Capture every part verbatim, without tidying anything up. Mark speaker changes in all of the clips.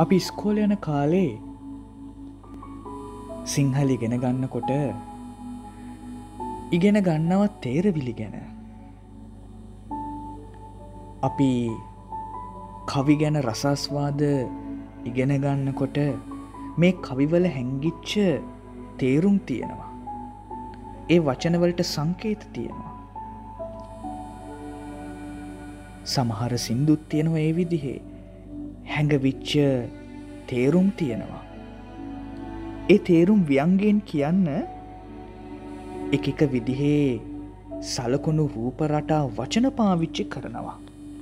Speaker 1: අපි ඉස්කෝලේ යන කාලේ සිංහල ඉගෙන ගන්නකොට ඉගෙන ගන්නවත් තේරවිලි ගැන. අපි කවි ගැන රසාස්වාද ඉගෙන ගන්නකොට මේ කවිවල හැංගිච්ච තේරුම් තියෙනවා. ඒ වචනවලට සංකේත තියෙනවා. සමහර සින්දුත් තියෙනවා ඒ විදිහේ හැඟවිච්ච තේරුම් තියෙනවා. ඒ තේරුම් ව්‍යංගයෙන් කියන්න එක එක විදිහේ සලකුණු රූප රටා වචන පාවිච්චි කරනවා.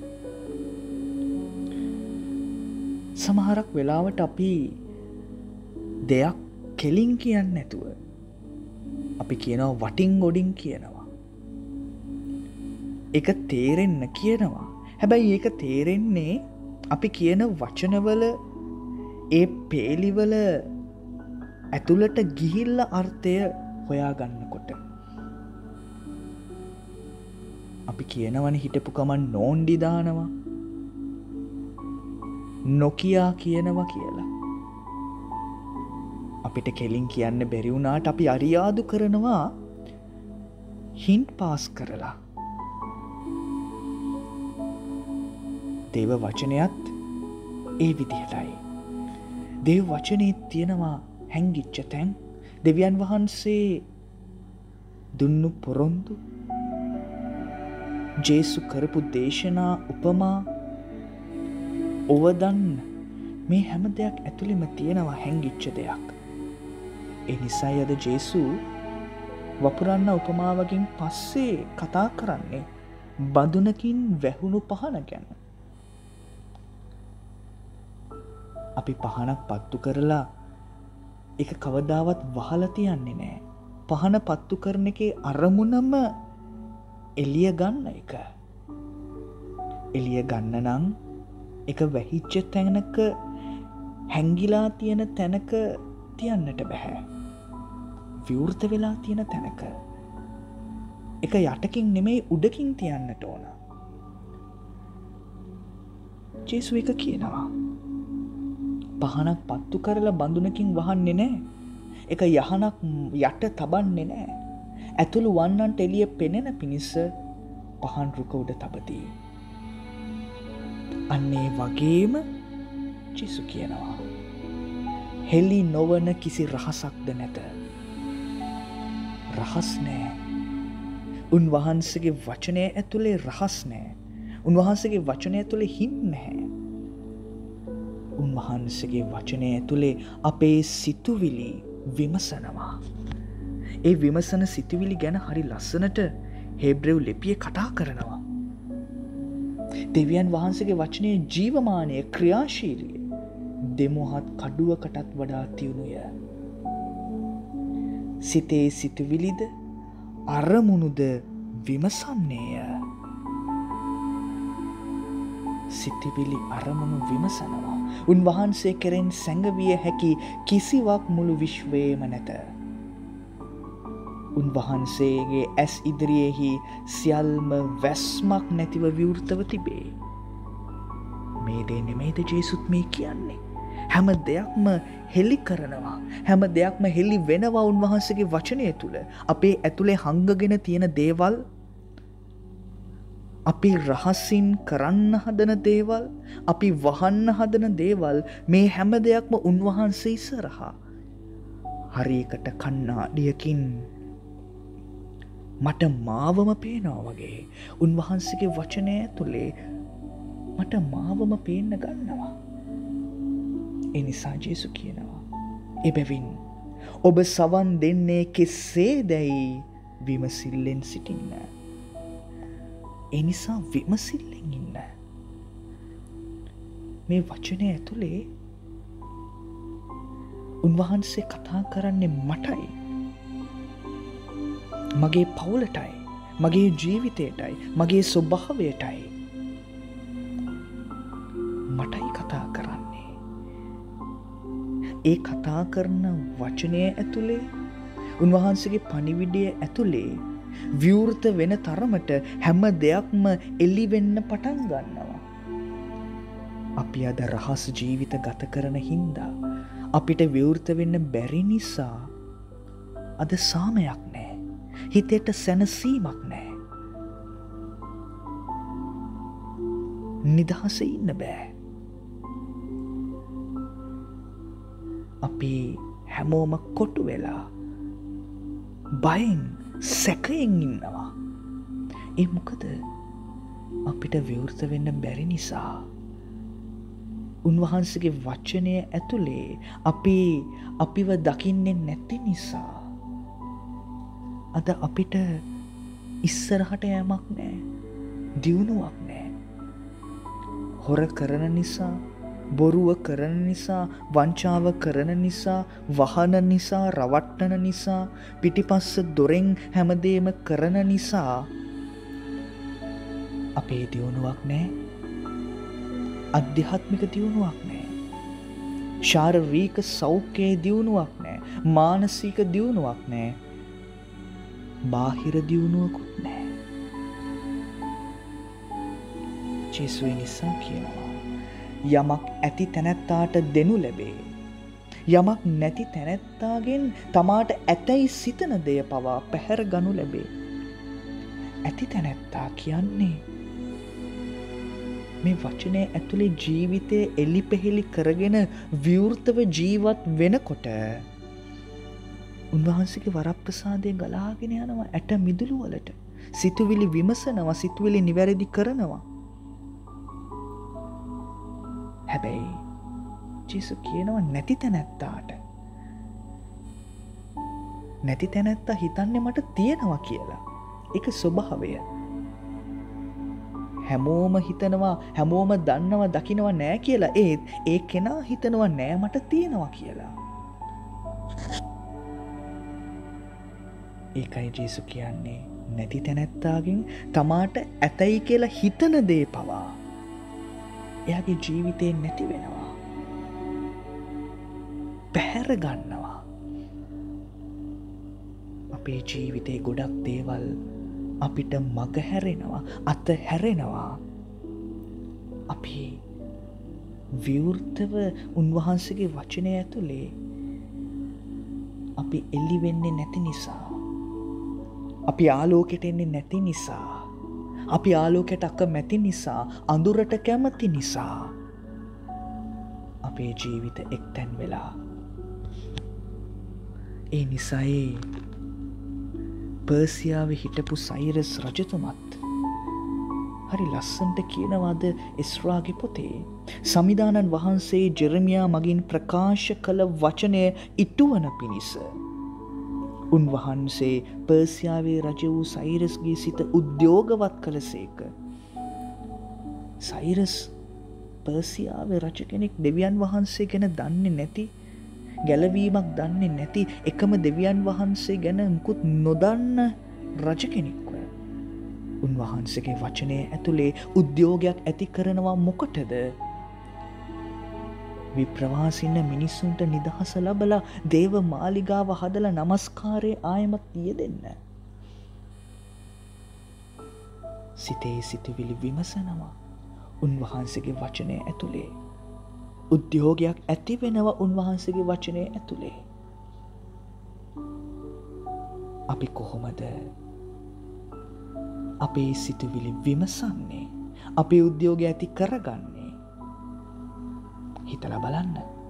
Speaker 1: සමහරක් වෙලාවට අපි දෙයක් කෙලින් කියන්නේ නැතුව අපි කියනවා වටින් ගොඩින් කියනවා. ඒක තේරෙන්න කියනවා. හැබැයි ඒක තේරෙන්නේ අපි කියන වචනවල ඒ පේලිවල ඇතුළට ගිහිල්ලා අර්ථය හොයාගන්නකොට. අපි කියනවනේ හිටපු ගමන් නෝන්ඩි දානවා, නොකියා කියනවා කියලා. අපිට කෙලින් කියන්න බැරි වුණාට අපි අරියාදු කරනවා හින්ට් පාස් කරලා. දේව වචනයත් ඒ විදිහටයි. දේව වචනේ තියෙනවා හැංගිච්ච තැන්, දෙවියන් වහන්සේ දුන්නු පොරොන්දු, ජේසු කරපු දේශනා උපමා ඔවදන්න මේ හැම දෙයක් ඇතුළෙම තියෙනවා හැංගිච්ච දෙයක්. ඒ නිසායි අද ජේසු වපුරන්න උපමාවකින් පස්සේ කතා කරන්නේ බඳුනකින් වැහුණු පහන ගැන. අපි පහනක් පත්තු කරලා ඒක කවදාවත් වහලා තියන්නේ නැහැ. පහන පත්තු කරන එකේ අරමුණම එළිය ගන්න එක. එළිය ගන්න නම් ඒක වැහිච්ච තැනක හැංගිලා තියෙන තැනක තියන්නට බෑ. විවෘත වෙලා තියෙන තැනක. ඒක යටකින් නෙමෙයි උඩකින් තියන්නට ඕන. ජේසු එක කියනවා පහනක් පත්තු කරලා බඳුනකින් වහන්නේ නැහැ. ඒක යහනක් යට තබන්නේ නැහැ. ඇතුළු වන්නන්ට එළිය පෙනෙන පිණිස පහන් රුක උඩ තබති. අන්නේ වගේම ජේසු කියනවා හෙළි නොවන කිසි රහසක්ද නැත. රහස් නැහැ. උන්වහන්සේගේ වචනය ඇතුලේ රහස් නැහැ. උන්වහන්සේගේ වචනය ඇතුලේ හිම් නැහැ. උන්වහන්සේගේ වචනය ඇතුලේ අපේ සිතුවිලි විමසනවා. ඒ විමසන සිතුවිලි ගැන හරි ලස්සනට හේබ්‍රෙව් ලිපියේ කතා කරනවා. දෙවියන් වහන්සේගේ වචනේ ජීවමානය, ක්‍රියාශීලී, දෙමොහත් කඩුවකටත් වඩා තියුණුය. සිතේ සිතුවිලිද අරමුණුද විමසන්නේය. සිතුවිලි අරමුණු විමසනවා. උන්වහන්සේ කෙරෙන් සැඟවිය හැකි කිසිවක් මුළු විශ්වයේම නැත. උන්වහන්සේගේ ඇස් ඉදිරියේහි සියල්ම වැස්මක් නැතිව විවෘතව තිබේ. මේ දේ නෙමෙයිද ජේසුත් මේ කියන්නේ? හැම දෙයක්ම හෙළි කරනවා. හැම දෙයක්ම හෙළි වෙනවා උන්වහන්සේගේ වචනය තුල. අපේ ඇතුලේ හංගගෙන තියෙන දේවල්, අපි රහසින් කරන්න හදන දේවල්, අපි වහන්න හදන දේවල්, මේ හැම දෙයක්ම උන්වහන්සේ ඉස්සරහා හරියකට කණ්ණාඩියකින් මට මාවම පේනවා වගේ උන්වහන්සේගේ වචනය ඇතුලේ මට මාවම පේන්න ගන්නවා. ඒ නිසා ජේසු කියනවා එබැවින් ඔබ සවන් දෙන්නේ කෙසේදැයි විමසිල්ලෙන් සිටින්න. ඒ නිසා විමසිල්ලෙන් ඉන්න. මේ වචනය ඇතුලේ උන්වහන්සේ කතා කරන්නේ මටයි, මගේ පවුලටයි, මගේ ජීවිතයටයි, මගේ ස්වභාවයටයි. මටයි කතා කරන්නේ. ඒ කතා කරන වචනය ඇතුලේ, උන්වහන්සේගේ පණිවිඩය ඇතුලේ විවෘත වෙන තරමට හැම දෙයක්ම එළි වෙන්න පටන් ගන්නවා. අපි අද රහස් ජීවිත ගත කරන හින්දා අපිට විවෘත වෙන්න බැරි නිසා අද සාමයක් නැහැ. හිතේට සැනසීමක් නැහැ. නිදහසේ ඉන්න බෑ. අපි හැමෝම කොටු වෙලා බයෙන් සැකයෙන් ඉන්නවා. ඒ මොකද අපිට විවෘත වෙන්න බැරි නිසා. උන්වහන්සේගේ වචනය ඇතුලේ අපි අපිව දකින්නේ නැති නිසා. අද අපිට ඉස්සරහට යෑමක් නැහැ. දියුණුවක් නැහැ. හොර කරන නිසා, බොරුව කරන නිසා, වංචාව කරන නිසා, වහන නිසා, රවට්ටන නිසා, පිටිපස්ස දොරෙන් හැමදේම කරන නිසා අපේ දියුණුවක් නැහැ. අධ්‍යාත්මික දියුණුවක් නැහැ. ශාරීරික සෞඛ්‍යයේ දියුණුවක් නැහැ. මානසික දියුණුවක් නැහැ. බාහිර දියුණුවකුත් නැහැ. ජේසුස් නිසා කියනවා යමක් ඇති තැනැත්තාට දෙනු ලැබේ. යමක් නැති තැනැත්තාගෙන් තමාට ඇතැයි සිතන දෙය පවා පැහැර ගනු ලැබේ. ඇති තැනැත්තා කියන්නේ මේ වචනය ඇතුලේ ජීවිතය එලි පෙහෙලි කරගෙන විවෘතව ජීවත් වෙනකොට උන්වහන්සේගේ වරප්‍රසාදය ගලාගෙන යනවා ඇට මිදුළු වලට. සිතුවිලි විමසනවා, සිතුවිලි නිවැරදි කරනවා. හැබැයි ජේසුස් කියනවා නැති තැනැත්තාට, නැති තැනැත්තා හිතන්නේ මට තියෙනවා කියලා. ඒක ස්වභාවය. හැමෝම හිතනවා, හැමෝම දන්නවා, දකිනවා නෑ කියලා. ඒත් ඒ කෙනා හිතනවා නෑ මට තියෙනවා කියලා. ඒකයි ජේසුස් කියන්නේ නැති තැනැත්තාගෙන් තමාට ඇතයි කියලා හිතන දේ පවා එයාගේ ජීවිතේ නැති වෙනවා. පැහැර ගන්නවා. අපේ ජීවිතේ ගොඩක් දේවල් අපිට මග හැරෙනවා, අත හැරෙනවා. අපි විවෘතව උන්වහන්සේගේ වචනය ඇතුලේ අපි එළි වෙන්නේ නැති නිසා, අපි ආලෝකයට එන්නේ නැති නිසා, අපි ආලෝකයට අකමැති නිසා, අඳුරට කැමති නිසා අපේ ජීවිත එක්තැන් වෙලා. ඒ නිසායි පර්සියාවේ හිටපු සයිරස් රජතුමත් හරි ලස්සන්ට කියනවාද එස්රාගේ පොතේ සමිදානන් වහන්සේ ජෙරමියා මගින් ප්‍රකාශ කළ වචනය ඉටුවන පිණිස උන්වහන්සේ පර්සියාවේ රජ වූ සයිරස්ගේ සිත උද්‍යෝගවත් කළසේක. සයිරස් පර්සියාවේ රජ කෙනෙක්, දෙවියන් වහන්සේ ගැන දන්නේ නැති, ගැලවීමක් දන්නේ නැති, එකම දෙවියන් වහන්සේ ගැන මුකුත් නොදන්න රජ කෙනෙක්ව උන්වහන්සේගේ වචනය ඇතුලේ උද්‍යෝගයක් ඇති කරනවා. මොකටද? විප්‍රවාසින්න මිනිස්සුන්ට නිදහස ලබලා දේව මාලිගාව හදලා නමස්කාරයේ ආයමත් යෙදෙන්න. සිතේ සිතුවිලි විමසනවා. උන්වහන්සේගේ වචනය ඇතුලේ උද්‍යෝගයක් ඇති වෙනවා. උන්වහන්සේගේ වචනය ඇතුලේ අපි කොහොමද අපේ සිතුවිලි විමසන්නේ, අපේ උද්‍යෝගය ඇති කරගන්නේ? හිතලා බලන්න.